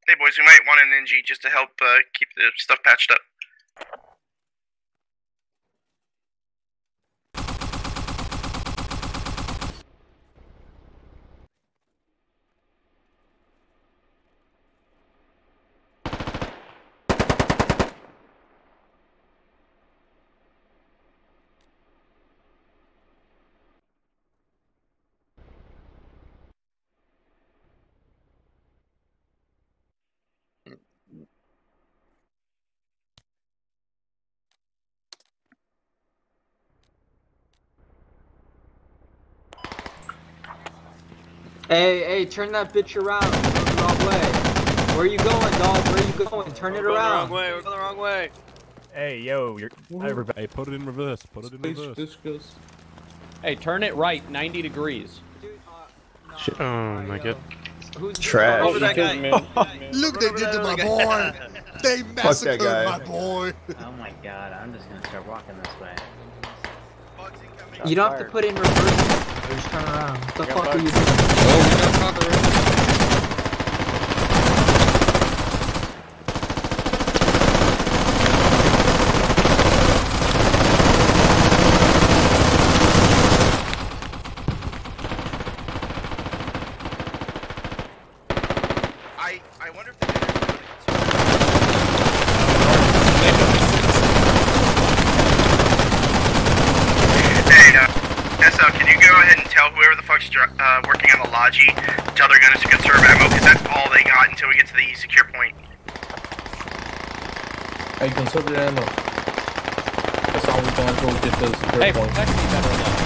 Hey boys, we might want an NG just to help keep the stuff patched up. Hey, turn that bitch around. You're going the wrong way. Where you going, dog? Where you going? Turn it around. We're going the wrong way. Hey, yo, everybody, put it in reverse. Put it in reverse. Hey, turn it right 90 degrees. Dude, Oh my god. Who's Trash. Over that guy. Look what they did to my boy. They massacred my boy. Oh my god, I'm just gonna start walking this way. You don't have to put in reverse. Just turn around. What the fuck are you doing? Oh, we got father. I wonder if SL, can you go ahead and tell whoever the fuck's working on the Logi, tell their gunners to conserve ammo, because that's all they got until we get to the secure point. Hey, conserve your ammo. That's all we're gonna go get those secure points. Hey, protect me better than